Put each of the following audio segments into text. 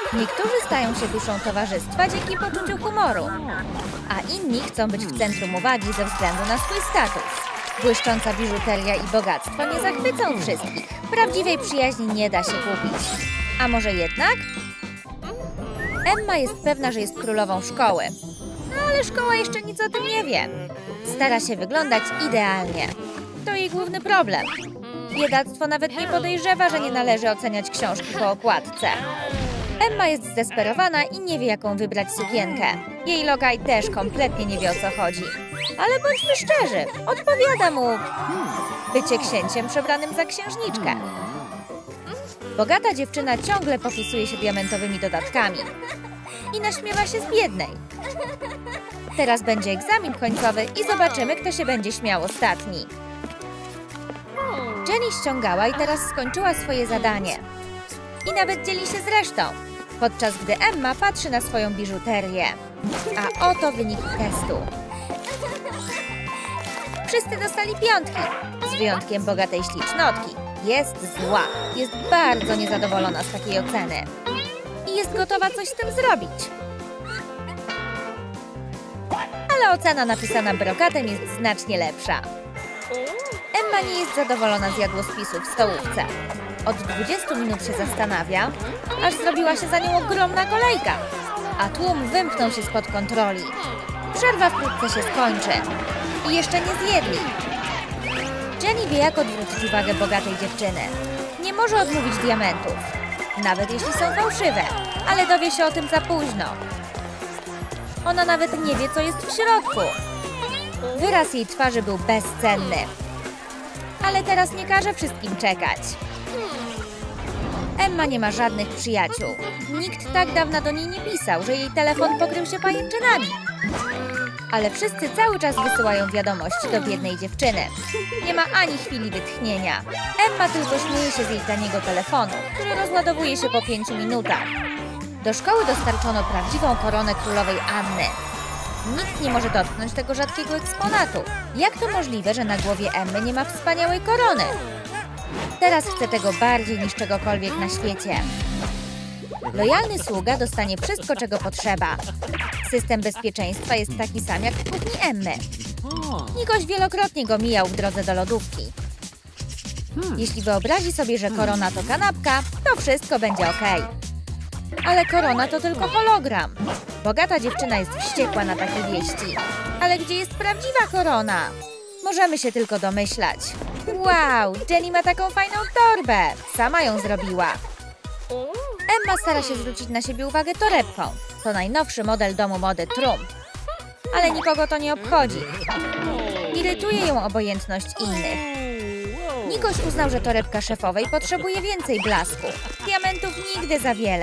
Niektórzy stają się duszą towarzystwa dzięki poczuciu humoru, a inni chcą być w centrum uwagi ze względu na swój status. Błyszcząca biżuteria i bogactwo nie zachwycą wszystkich. Prawdziwej przyjaźni nie da się kupić. A może jednak? Emma jest pewna, że jest królową szkoły. No ale szkoła jeszcze nic o tym nie wie. Stara się wyglądać idealnie. To jej główny problem. Biedactwo nawet nie podejrzewa, że nie należy oceniać książki po okładce. Emma jest zdesperowana i nie wie, jaką wybrać sukienkę. Jej lokaj też kompletnie nie wie, o co chodzi. Ale bądźmy szczerzy, odpowiada mu bycie księciem przebranym za księżniczkę. Bogata dziewczyna ciągle popisuje się diamentowymi dodatkami i naśmiewa się z biednej. Teraz będzie egzamin końcowy i zobaczymy, kto się będzie śmiał ostatni. Jenny ściągała i teraz skończyła swoje zadanie. I nawet dzieli się z resztą, podczas gdy Emma patrzy na swoją biżuterię. A oto wyniki testu. Wszyscy dostali 5, z wyjątkiem bogatej ślicznotki. Jest zła, jest bardzo niezadowolona z takiej oceny. I jest gotowa coś z tym zrobić. Ale ocena napisana brokatem jest znacznie lepsza. Emma nie jest zadowolona z jadłospisu w stołówce. Od 20 minut się zastanawia, aż zrobiła się za nią ogromna kolejka, a tłum wymknął się spod kontroli. Przerwa wkrótce się skończy. I jeszcze nie zjedli. Jenny wie, jak odwrócić uwagę bogatej dziewczyny. Nie może odmówić diamentów, nawet jeśli są fałszywe, ale dowie się o tym za późno. Ona nawet nie wie, co jest w środku. Wyraz jej twarzy był bezcenny. Ale teraz nie każe wszystkim czekać. Emma nie ma żadnych przyjaciół. Nikt tak dawno do niej nie pisał, że jej telefon pokrył się pajęczynami. Ale wszyscy cały czas wysyłają wiadomości do biednej dziewczyny. Nie ma ani chwili wytchnienia. Emma tylko śmieje się z jej taniego telefonu, który rozładowuje się po 5 minutach. Do szkoły dostarczono prawdziwą koronę królowej Anny. Nikt nie może dotknąć tego rzadkiego eksponatu. Jak to możliwe, że na głowie Emmy nie ma wspaniałej korony? Teraz chce tego bardziej niż czegokolwiek na świecie. Lojalny sługa dostanie wszystko, czego potrzeba. System bezpieczeństwa jest taki sam jak w kuchni Emmy. Nikoś wielokrotnie go mijał w drodze do lodówki. Jeśli wyobrazi sobie, że korona to kanapka, to wszystko będzie ok. Ale korona to tylko hologram. Bogata dziewczyna jest wściekła na takie wieści. Ale gdzie jest prawdziwa korona? Możemy się tylko domyślać. Wow, Jenny ma taką fajną torbę. Sama ją zrobiła. Emma stara się zwrócić na siebie uwagę torebką. To najnowszy model domu mody Trump. Ale nikogo to nie obchodzi. Irytuje ją obojętność innych. Nikoś uznał, że torebka szefowej potrzebuje więcej blasku. Diamentów nigdy za wiele.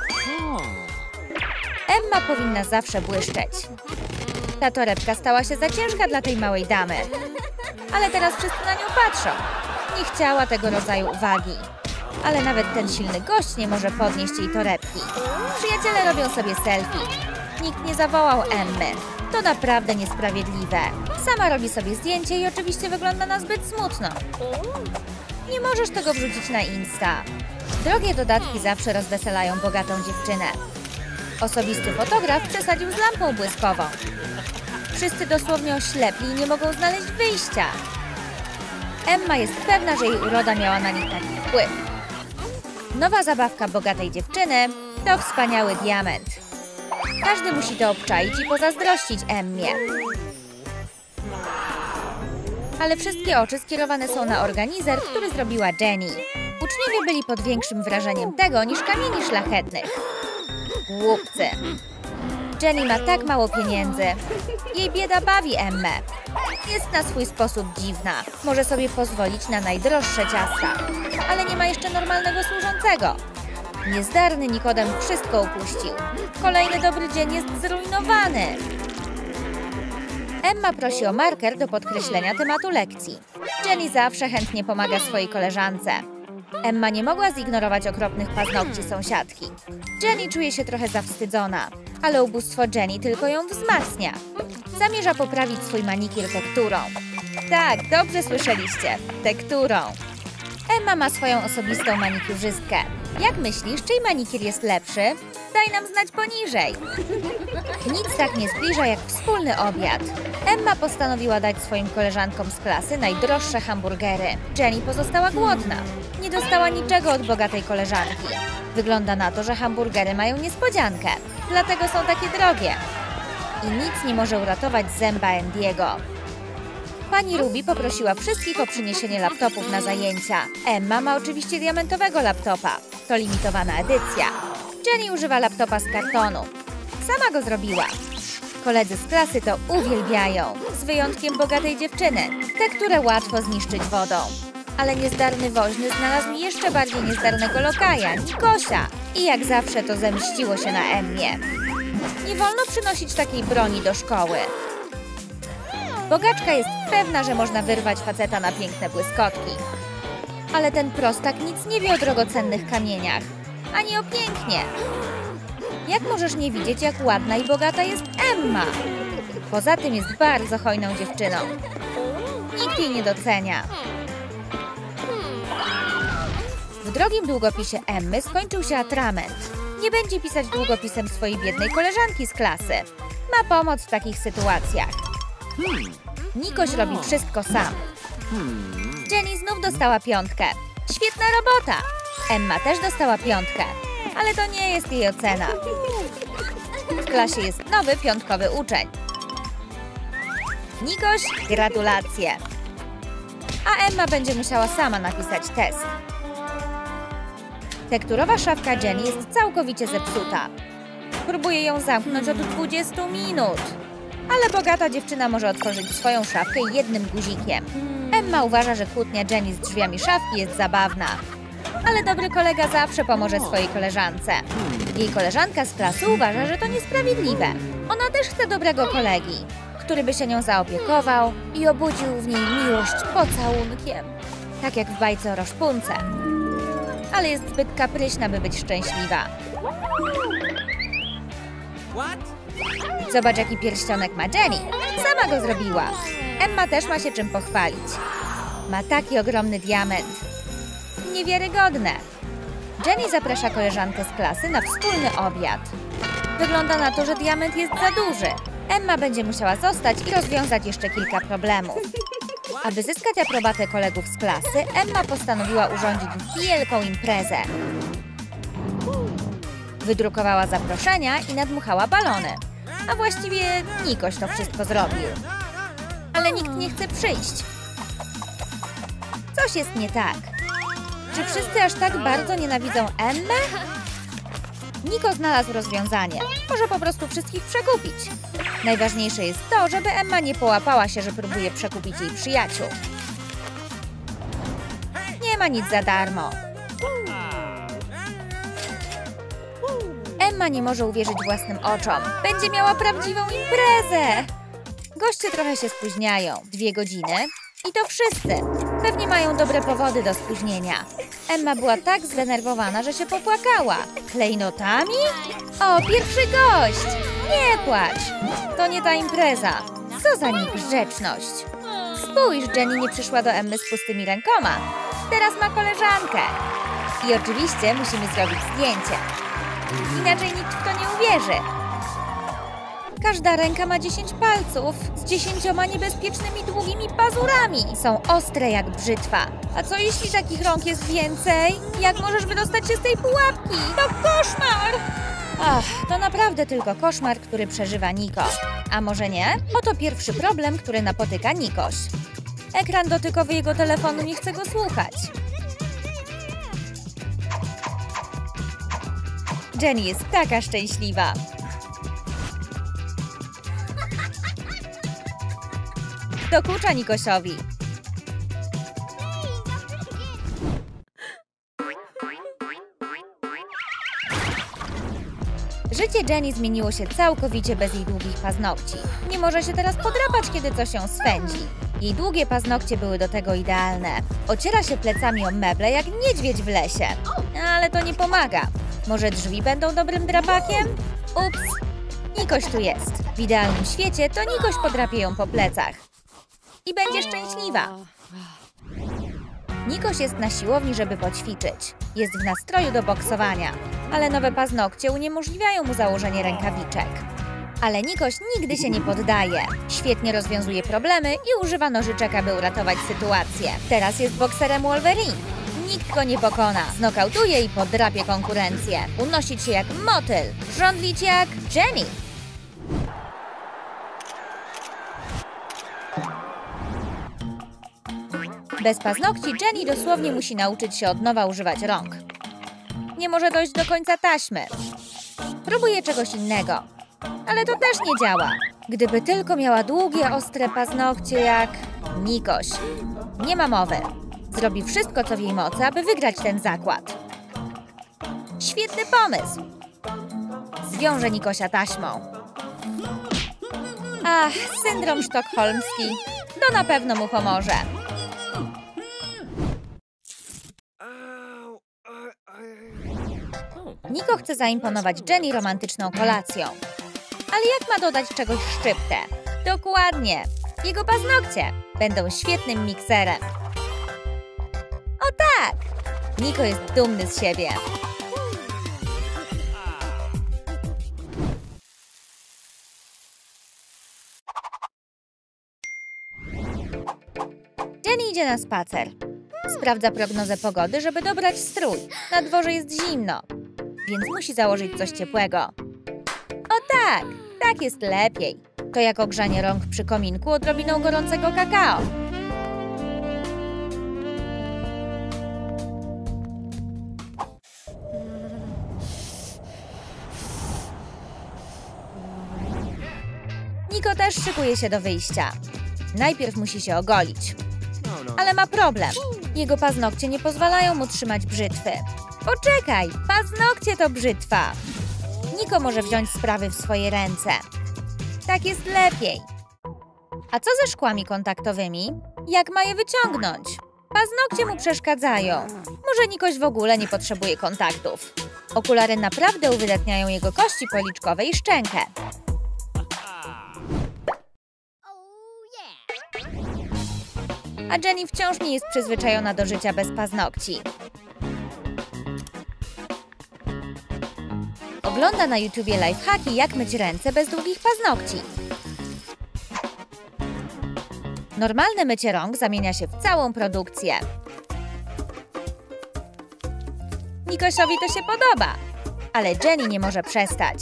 Emma powinna zawsze błyszczeć. Ta torebka stała się za ciężka dla tej małej damy. Ale teraz wszyscy na nią patrzą. Nie chciała tego rodzaju uwagi. Ale nawet ten silny gość nie może podnieść jej torebki. Przyjaciele robią sobie selfie. Nikt nie zawołał Emmy. To naprawdę niesprawiedliwe. Sama robi sobie zdjęcie i oczywiście wygląda na zbyt smutno. Nie możesz tego wrzucić na Insta. Drogie dodatki zawsze rozweselają bogatą dziewczynę. Osobisty fotograf przesadził z lampą błyskową. Wszyscy dosłownie oślepli i nie mogą znaleźć wyjścia. Emma jest pewna, że jej uroda miała na nich taki wpływ. Nowa zabawka bogatej dziewczyny to wspaniały diament. Każdy musi to obczaić i pozazdrościć Emmie. Ale wszystkie oczy skierowane są na organizer, który zrobiła Jenny. Uczniowie byli pod większym wrażeniem tego niż kamieni szlachetnych. Głupcy. Jenny ma tak mało pieniędzy. Jej bieda bawi Emmę. Jest na swój sposób dziwna. Może sobie pozwolić na najdroższe ciasta. Ale nie ma jeszcze normalnego służącego. Niezdarny Nikodem wszystko upuścił. Kolejny dobry dzień jest zrujnowany. Emma prosi o marker do podkreślenia tematu lekcji. Jenny zawsze chętnie pomaga swojej koleżance. Emma nie mogła zignorować okropnych paznokci sąsiadki. Jenny czuje się trochę zawstydzona, ale ubóstwo Jenny tylko ją wzmacnia. Zamierza poprawić swój manikier tekturą. Tak, dobrze słyszeliście. Tekturą. Emma ma swoją osobistą manikurzystkę. Jak myślisz, czyj manikir jest lepszy? Daj nam znać poniżej. Nic tak nie zbliża jak wspólny obiad. Emma postanowiła dać swoim koleżankom z klasy najdroższe hamburgery. Jenny pozostała głodna. Nie dostała niczego od bogatej koleżanki. Wygląda na to, że hamburgery mają niespodziankę. Dlatego są takie drogie. I nic nie może uratować zęba Andy'ego. Pani Ruby poprosiła wszystkich o przyniesienie laptopów na zajęcia. Emma ma oczywiście diamentowego laptopa. To limitowana edycja. Jenny używa laptopa z kartonu. Sama go zrobiła. Koledzy z klasy to uwielbiają, z wyjątkiem bogatej dziewczyny, te, które łatwo zniszczyć wodą. Ale niezdarny woźny znalazł jeszcze bardziej niezdarnego lokaja, Nikosia. I jak zawsze to zemściło się na Emmie. Nie wolno przynosić takiej broni do szkoły. Bogaczka jest pewna, że można wyrwać faceta na piękne błyskotki. Ale ten prostak nic nie wie o drogocennych kamieniach, ani o pięknie. Jak możesz nie widzieć, jak ładna i bogata jest Emma? Poza tym jest bardzo hojną dziewczyną. Nikt jej nie docenia. W drogim długopisie Emmy skończył się atrament. Nie będzie pisać długopisem swojej biednej koleżanki z klasy. Ma pomoc w takich sytuacjach. Nikoś robi wszystko sam. Jenny znów dostała 5. Świetna robota! Emma też dostała 5, ale to nie jest jej ocena. W klasie jest nowy 5. uczeń. Nikoś, gratulacje! A Emma będzie musiała sama napisać test. Tekturowa szafka Jenny jest całkowicie zepsuta. Próbuje ją zamknąć od 20 minut. Ale bogata dziewczyna może otworzyć swoją szafkę jednym guzikiem. Emma uważa, że kłótnia Jenny z drzwiami szafki jest zabawna. Ale dobry kolega zawsze pomoże swojej koleżance. Jej koleżanka z klasy uważa, że to niesprawiedliwe. Ona też chce dobrego kolegi, który by się nią zaopiekował i obudził w niej miłość pocałunkiem. Tak jak w bajce o Roszpunce. Ale jest zbyt kapryśna, by być szczęśliwa. Zobacz, jaki pierścionek ma Jenny. Sama go zrobiła. Emma też ma się czym pochwalić. Ma taki ogromny diament. Niewiarygodne. Jenny zaprasza koleżankę z klasy na wspólny obiad. Wygląda na to, że diament jest za duży. Emma będzie musiała zostać i rozwiązać jeszcze kilka problemów. Aby zyskać aprobatę kolegów z klasy, Emma postanowiła urządzić wielką imprezę. Wydrukowała zaproszenia i nadmuchała balony. A właściwie Nikoś to wszystko zrobił. Ale nikt nie chce przyjść. Coś jest nie tak. Czy wszyscy aż tak bardzo nienawidzą Emmę? Niko znalazł rozwiązanie. Może po prostu wszystkich przekupić. Najważniejsze jest to, żeby Emma nie połapała się, że próbuje przekupić jej przyjaciół. Nie ma nic za darmo. Emma nie może uwierzyć własnym oczom. Będzie miała prawdziwą imprezę! Goście trochę się spóźniają. 2 godziny. I to wszyscy. Pewnie mają dobre powody do spóźnienia. Emma była tak zdenerwowana, że się popłakała. Klejnotami? O, pierwszy gość! Nie płacz! To nie ta impreza. Co za niegrzeczność. Spójrz, Jenny nie przyszła do Emmy z pustymi rękoma. Teraz ma koleżankę. I oczywiście musimy zrobić zdjęcie. Inaczej nikt w to nie uwierzy. Każda ręka ma 10 palców z 10 niebezpiecznymi długimi pazurami. Są ostre jak brzytwa. A co jeśli takich rąk jest więcej? Jak możesz wydostać się z tej pułapki? To koszmar! Ach, to naprawdę tylko koszmar, który przeżywa Niko. A może nie? Oto pierwszy problem, który napotyka Nikoś. Ekran dotykowy jego telefonu nie chce go słuchać. Jenny jest taka szczęśliwa. Dokucza Nikosiowi. Życie Jenny zmieniło się całkowicie bez jej długich paznokci. Nie może się teraz podrapać, kiedy coś ją swędzi. Jej długie paznokcie były do tego idealne. Ociera się plecami o meble jak niedźwiedź w lesie. Ale to nie pomaga. Może drzwi będą dobrym drapakiem? Ups! Nikoś tu jest. W idealnym świecie to Nikoś podrapie ją po plecach. I będzie szczęśliwa. Nikoś jest na siłowni, żeby poćwiczyć. Jest w nastroju do boksowania, ale nowe paznokcie uniemożliwiają mu założenie rękawiczek. Ale Nikoś nigdy się nie poddaje. Świetnie rozwiązuje problemy i używa nożyczek, aby uratować sytuację. Teraz jest bokserem Wolverine. Nikt go nie pokona. Znokautuje i podrapie konkurencję. Unosić się jak motyl. Żądlić jak Jenny. Bez paznokci Jenny dosłownie musi nauczyć się od nowa używać rąk. Nie może dojść do końca taśmy. Próbuje czegoś innego. Ale to też nie działa. Gdyby tylko miała długie, ostre paznokcie jak Nikoś. Nie ma mowy. Zrobi wszystko, co w jej mocy, aby wygrać ten zakład. Świetny pomysł. Zwiąże Nikosia taśmą. Ach, syndrom sztokholmski. To na pewno mu pomoże. Niko chce zaimponować Jenny romantyczną kolacją. Ale jak ma dodać czegoś szczyptę? Dokładnie! Jego paznokcie będą świetnym mikserem. O tak! Niko jest dumny z siebie. Jenny idzie na spacer. Sprawdza prognozę pogody, żeby dobrać strój. Na dworze jest zimno, więc musi założyć coś ciepłego. O tak! Tak jest lepiej. To jak ogrzanie rąk przy kominku odrobiną gorącego kakao. Niko też szykuje się do wyjścia. Najpierw musi się ogolić. Ale ma problem. Jego paznokcie nie pozwalają mu trzymać brzytwy. Poczekaj! Paznokcie to brzytwa! Niko może wziąć sprawy w swoje ręce. Tak jest lepiej. A co ze szkłami kontaktowymi? Jak ma je wyciągnąć? Paznokcie mu przeszkadzają. Może Nikoś w ogóle nie potrzebuje kontaktów. Okulary naprawdę uwydatniają jego kości policzkowe i szczękę. A Jenny wciąż nie jest przyzwyczajona do życia bez paznokci. Ogląda na YouTubie lifehacki, jak myć ręce bez długich paznokci. Normalne mycie rąk zamienia się w całą produkcję. Nikosiowi to się podoba, ale Jenny nie może przestać.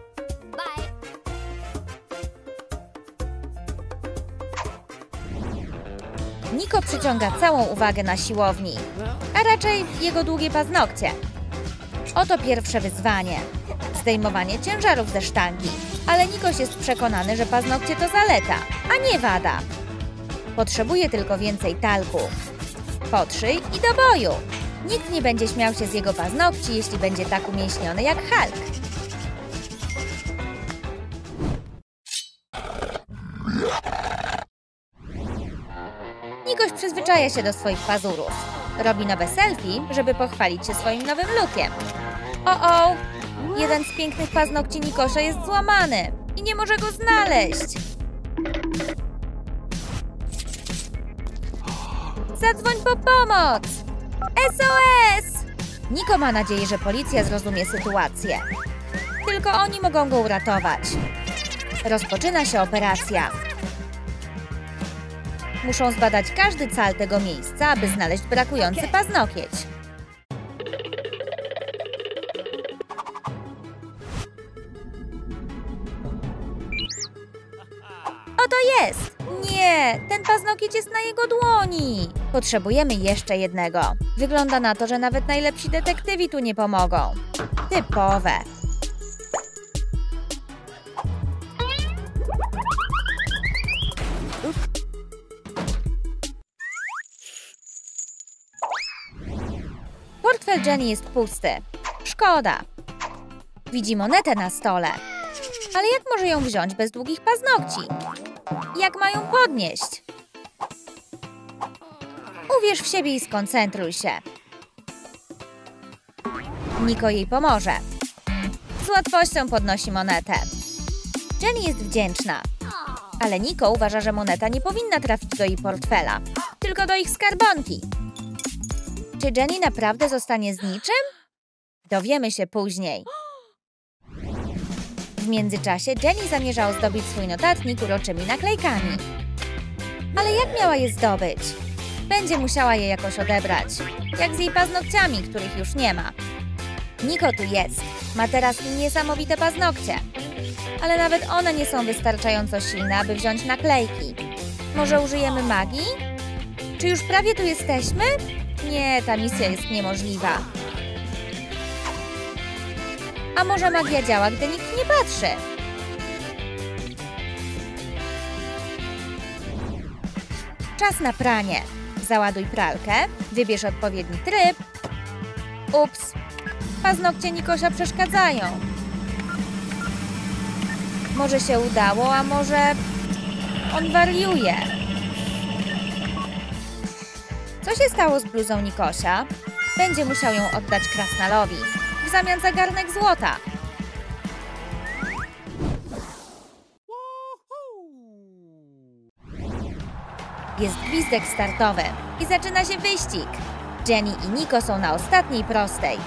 Niko przyciąga całą uwagę na siłowni, a raczej jego długie paznokcie. Oto pierwsze wyzwanie. Zdejmowanie ciężarów ze sztangi. Ale Nikoś jest przekonany, że paznokcie to zaleta, a nie wada. Potrzebuje tylko więcej talku. Potrzyj i do boju. Nikt nie będzie śmiał się z jego paznokci, jeśli będzie tak umięśniony jak Hulk. Nikoś przyzwyczaja się do swoich pazurów. Robi nowe selfie, żeby pochwalić się swoim nowym lookiem. O! Jeden z pięknych paznokci Nikosia jest złamany i nie może go znaleźć. Zadzwoń po pomoc! SOS! Niko ma nadzieję, że policja zrozumie sytuację. Tylko oni mogą go uratować. Rozpoczyna się operacja. Muszą zbadać każdy cal tego miejsca, aby znaleźć brakujący paznokieć. Oto jest! Nie! Ten paznokieć jest na jego dłoni! Potrzebujemy jeszcze jednego. Wygląda na to, że nawet najlepsi detektywi tu nie pomogą. Typowe. Portfel Jenny jest pusty. Szkoda. Widzi monetę na stole. Ale jak może ją wziąć bez długich paznokci? Jak ma ją podnieść? Uwierz w siebie i skoncentruj się. Niko jej pomoże. Z łatwością podnosi monetę. Jenny jest wdzięczna. Ale Niko uważa, że moneta nie powinna trafić do jej portfela, tylko do ich skarbonki. Czy Jenny naprawdę zostanie z niczym? Dowiemy się później. W międzyczasie Jenny zamierza ozdobić swój notatnik uroczymi naklejkami. Ale jak miała je zdobyć? Będzie musiała je jakoś odebrać. Jak z jej paznokciami, których już nie ma. Niko tu jest. Ma teraz niesamowite paznokcie. Ale nawet one nie są wystarczająco silne, aby wziąć naklejki. Może użyjemy magii? Czy już prawie tu jesteśmy? Nie, ta misja jest niemożliwa. A może magia działa, gdy nikt nie patrzy? Czas na pranie. Załaduj pralkę, wybierz odpowiedni tryb. Ups, paznokcie Nikosia przeszkadzają. Może się udało, a może on wariuje. Co się stało z bluzą Nikosia? Będzie musiał ją oddać krasnalowi w zamian za garnek złota. Jest gwizdek startowy i zaczyna się wyścig. Jenny i Niko są na ostatniej prostej.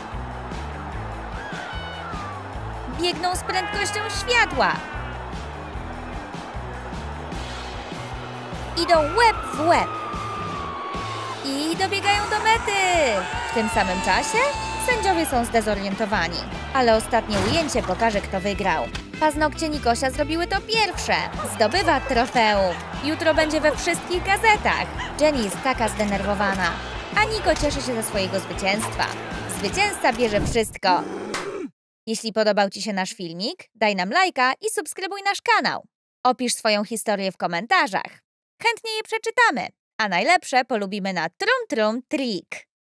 Biegną z prędkością światła. Idą łeb w łeb. I dobiegają do mety. W tym samym czasie sędziowie są zdezorientowani. Ale ostatnie ujęcie pokaże, kto wygrał. Paznokcie Nikosia zrobiły to pierwsze. Zdobywa trofeum. Jutro będzie we wszystkich gazetach. Jenny jest taka zdenerwowana. A Niko cieszy się ze swojego zwycięstwa. Zwycięzca bierze wszystko. Jeśli podobał Ci się nasz filmik, daj nam lajka i subskrybuj nasz kanał. Opisz swoją historię w komentarzach. Chętnie je przeczytamy. A najlepsze polubimy na Trum Trum Trik.